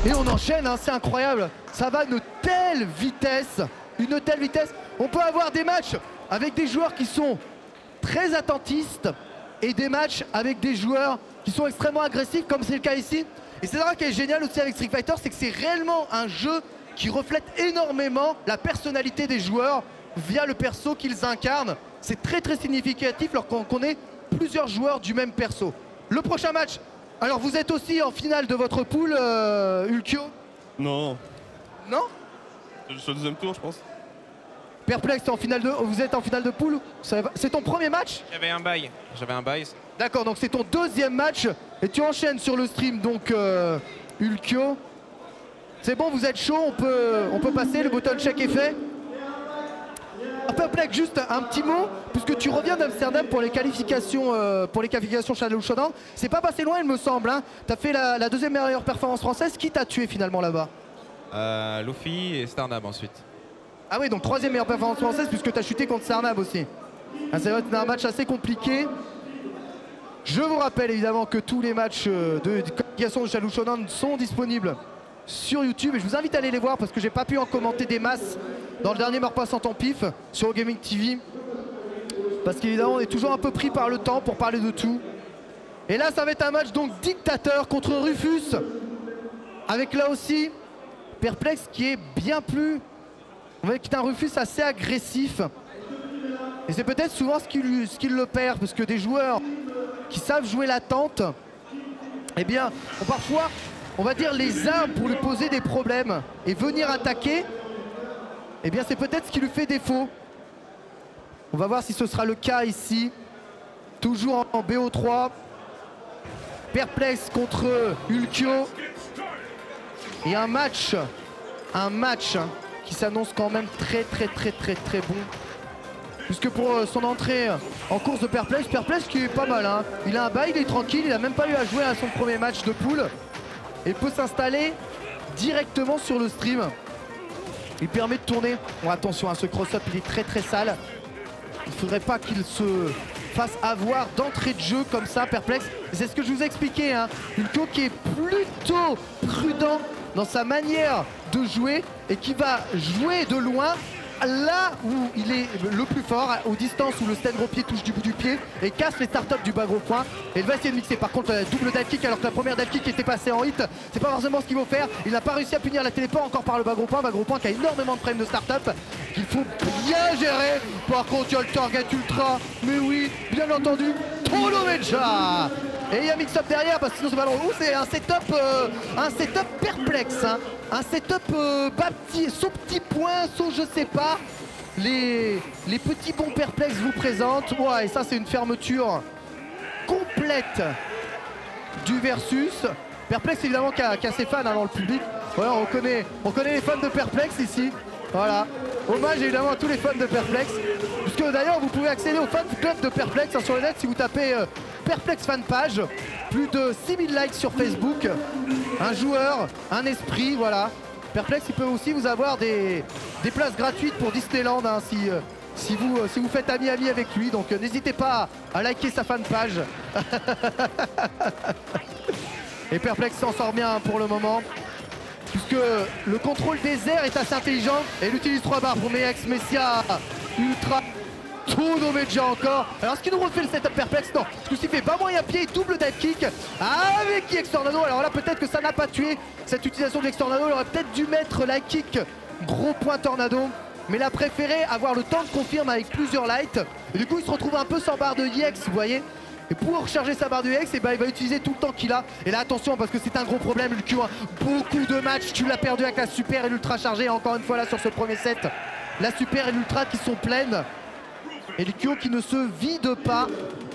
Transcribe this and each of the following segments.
Et on enchaîne, hein, c'est incroyable. Ça va à une telle vitesse, On peut avoir des matchs avec des joueurs qui sont très attentistes et des matchs avec des joueurs qui sont extrêmement agressifs, comme c'est le cas ici. Et c'est ça qui est génial aussi avec Street Fighter, c'est que c'est réellement un jeu qui reflète énormément la personnalité des joueurs via le perso qu'ils incarnent. C'est très significatif lorsqu'on connaît plusieurs joueurs du même perso. Le prochain match, alors vous êtes aussi en finale de votre pool, Ulkyo? Non. Non? Je suis au deuxième tour, je pense. Perplex, vous êtes en finale de pool? C'est ton premier match? J'avais un bail. D'accord, donc c'est ton deuxième match et tu enchaînes sur le stream, donc Ulkyo. C'est bon, vous êtes chaud, on peut passer, le button check est fait. Perplex, juste un petit mot, puisque tu reviens d'Amsterdam pour les qualifications Shadow Showdown. C'est pas passé loin, il me semble, hein. T'as fait la deuxième meilleure performance française. Qui t'a tué finalement là-bas? Luffy et Starnab ensuite. Ah oui, donc troisième meilleure performance française, puisque t'as chuté contre Starnab aussi. Ah, c'est vrai que c'était un match assez compliqué. Je vous rappelle évidemment que tous les matchs de qualification de Shadow Showdown sont disponibles sur YouTube et je vous invite à aller les voir parce que j'ai pas pu en commenter des masses dans le dernier Mort Passant en pif sur Gaming TV, parce qu'évidemment on est toujours un peu pris par le temps pour parler de tout. Et là ça va être un match donc Dictateur contre Rufus, avec là aussi Perplex qui est bien plus, on va dire qu'il est un Rufus assez agressif, et c'est peut-être souvent ce qui le perd, parce que des joueurs qui savent jouer l'attente, eh bien ont parfois, on va dire, les armes pour lui poser des problèmes et venir attaquer. Eh bien c'est peut-être ce qui lui fait défaut. On va voir si ce sera le cas ici. Toujours en BO3. Perplex contre Ulkyo. Et un match qui s'annonce quand même très bon. Puisque pour son entrée en course de Perplex qui est pas mal, hein. Il a un bail, il est tranquille, il n'a même pas eu à jouer à son premier match de pool. Et peut s'installer directement sur le stream. Il permet de tourner. Bon, attention, hein, ce cross-up il est très sale. Il ne faudrait pas qu'il se fasse avoir d'entrée de jeu comme ça, Perplex. C'est ce que je vous ai expliqué, hein. Ulkyo qui est plutôt prudent dans sa manière de jouer et qui va jouer de loin là où il est le plus fort, aux distances où le stand gros pied touche du bout du pied et casse les startups du bas gros point. Et il va essayer de mixer. Par contre, double dive kick, alors que la première dive kick était passée en hit, c'est pas forcément ce qu'il faut faire. Il n'a pas réussi à punir la téléport encore par le bas gros point qui a énormément de frames de startup qu'il faut bien gérer. Par contre, il y a le target ultra, mais oui, bien entendu, Tolomecha. Et il y a mix-up derrière parce que sinon c'est pas long. C'est un setup Perplex, hein. Un setup saut petit point, saut je sais pas. Les petits bons Perplex vous présentent. Ouais, et ça c'est une fermeture complète du versus. Perplex évidemment qui a ses fans, hein, dans le public. Ouais, on connaît les fans de Perplex ici. Voilà. Hommage évidemment à tous les fans de Perplex. Puisque d'ailleurs vous pouvez accéder au fan club de Perplex, hein, sur le net si vous tapez Perplex fan page. Plus de 6000 likes sur Facebook. Un joueur, un esprit, voilà. Perplex il peut aussi vous avoir des places gratuites pour Disneyland, hein, si vous faites ami avec lui. Donc n'hésitez pas à liker sa fan page. Et Perplex s'en sort bien pour le moment, puisque le contrôle des airs est assez intelligent et il utilise 3 barres pour Mex, Messia, Ultra, Tolomecha encore. Alors ce qui nous refait le setup Perplex, non, ce coup-ci fait pas moyen pied, double dive kick avec X Tornado. Alors là peut-être que ça n'a pas tué cette utilisation de X Tornado, il aurait peut-être dû mettre la kick gros point Tornado, mais il a préféré avoir le temps de confirme avec plusieurs lights. Et du coup il se retrouve un peu sans barre de EX, vous voyez. Et pour recharger sa barre de EX, et ben, il va utiliser tout le temps qu'il a. Et là attention parce que c'est un gros problème le Q1. Beaucoup de matchs, tu l'as perdu avec la super et l'ultra chargée. Encore une fois là sur ce premier set, la super et l'ultra qui sont pleines. Et le Q qui ne se vide pas.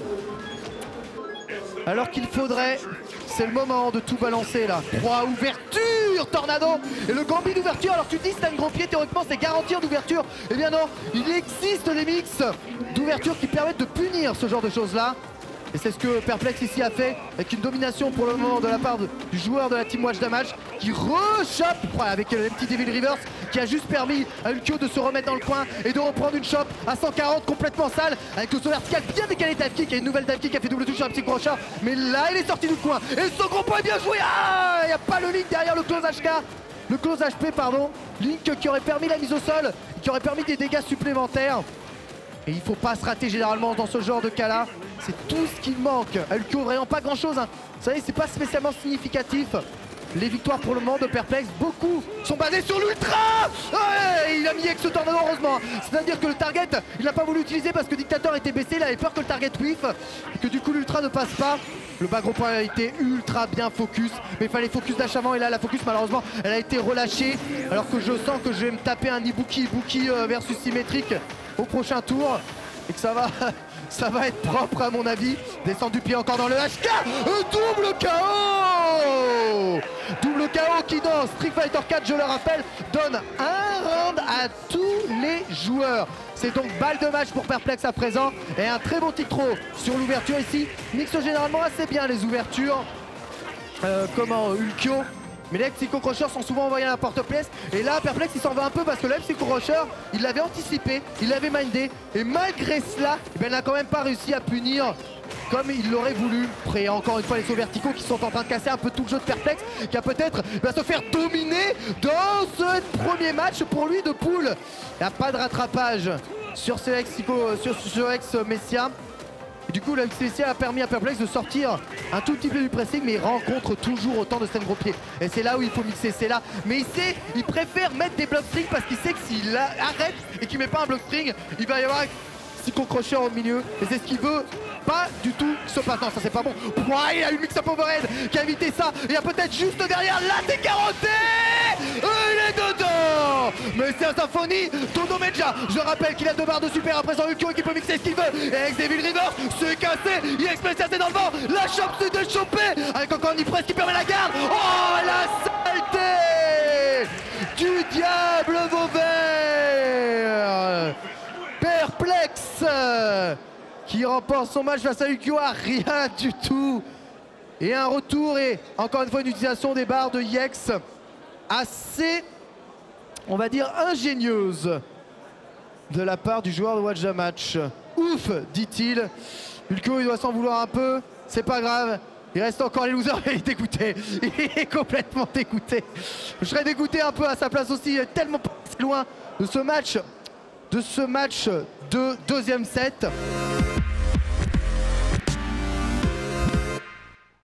Alors qu'il faudrait, c'est le moment de tout balancer là. 3 ouvertures, Tornado. Et le gambit d'ouverture, alors tu te dis c'est un gros pied, théoriquement c'est garantir d'ouverture. Eh bien non, il existe des mix d'ouverture qui permettent de punir ce genre de choses là. Et c'est ce que Perplex ici a fait, avec une domination pour le moment de la part du joueur de la Team Watch Damage, qui rechoppe avec le petit Devil Reverse, qui a juste permis à Ulkyo de se remettre dans le coin et de reprendre une chope à 140 complètement sale, avec le saut vertical bien décalé dive kick et une nouvelle dive kick qui a fait double touche sur un petit crochet. Mais là il est sorti du coin et son gros point est bien joué. Ah, il n'y a pas le Link derrière le close HK. Le close HP pardon. Link qui aurait permis la mise au sol, qui aurait permis des dégâts supplémentaires. Et il ne faut pas se rater généralement dans ce genre de cas là. C'est tout ce qu'il manque. Ulkyo vraiment pas grand chose. Hein. Vous savez, c'est pas spécialement significatif. Les victoires pour le moment de Perplex, beaucoup sont basées sur l'ultra. Ouais, il a mis X Tornado heureusement. C'est-à-dire que le target, il n'a pas voulu utiliser parce que Dictator était baissé, il avait peur que le target whiff et que du coup l'ultra ne passe pas. Le bas gros point a été ultra bien focus, mais il fallait focus dash avant et là la focus malheureusement elle a été relâchée. Alors que je sens que je vais me taper un Ibuki versus symétrique au prochain tour et que ça va être propre à mon avis. Descendre du pied encore dans le HK. Double KO. Double KO qui dans Street Fighter 4, je le rappelle, donne un round à tous les joueurs. C'est donc balle de match pour Perplex à présent. Et un très bon titre sur l'ouverture ici. Mixe généralement assez bien les ouvertures. Ulkyo. Mais les Psycho Crushers sont souvent envoyés à la porte-pièce. Et là, Perplex, il s'en va un peu parce que le Psycho Crusher, il l'avait anticipé, il l'avait mindé. Et malgré cela, il n'a quand même pas réussi à punir comme il l'aurait voulu. Après, encore une fois, les sauts verticaux qui sont en train de casser un peu tout le jeu de Perplex, qui va peut-être se faire dominer dans ce premier match pour lui de poule. Il n'y a pas de rattrapage sur ce ex-Messia. Et du coup, le Messia a permis à Perplex de sortir un tout petit peu du pressing, mais il rencontre toujours autant de stand gros pieds. Et c'est là où il faut mixer, c'est là. Mais il préfère mettre des block strings parce qu'il sait que s'il arrête et qu'il met pas un block string, il va y avoir Psycho Crusher au milieu. Et c'est ce qu'il veut pas du tout se passe. Non, ça c'est pas bon. Pouah, il a eu mix-up overhead qui a évité ça. Il y a peut-être juste derrière la décaroté. Il est dedans. Mais c'est un symphonie. Todo Meja. Je rappelle qu'il a 2 barres de super à présent Ulkyo qui peut mixer ce qu'il veut. Et avec Devil River, c'est cassé. Il express assez dans le vent. La chope c'est de choper. Avec encore une presse qui permet la garde. Oh la saleté du diable Vauvert. Perplex qui remporte son match face à Ulkyo à rien du tout. Et un retour et encore une fois une utilisation des barres de Yex assez, on va dire, ingénieuse de la part du joueur de Watch the Match. Ouf, dit-il. Ulkyo, il doit s'en vouloir un peu, c'est pas grave. Il reste encore les losers, il est dégoûté. Il est complètement dégoûté. Je serais dégoûté un peu à sa place aussi, tellement loin de ce match de deuxième set.